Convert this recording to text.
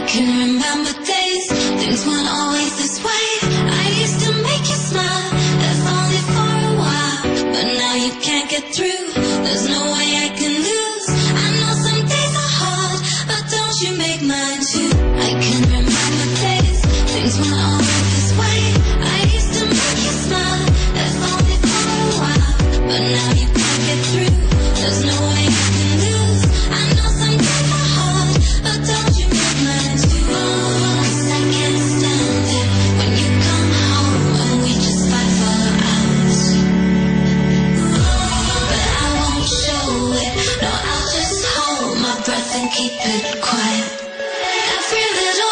can remember days, things weren't always this way. I used to make you smile, if only for a while. But now you can't get through, there's no way I can lose. I know some days are hard, but don't you make mine too. I can remember days, things weren't always this way. I used to make you smile, if only for a while. But now you can't get through, there's no way I can lose. I know some days are hard, but don't you make mine too. 'Cause I can't stand it when you come home and we just fight for hours. But I won't show it, no, I'll just hold my breath and keep it quiet. Every little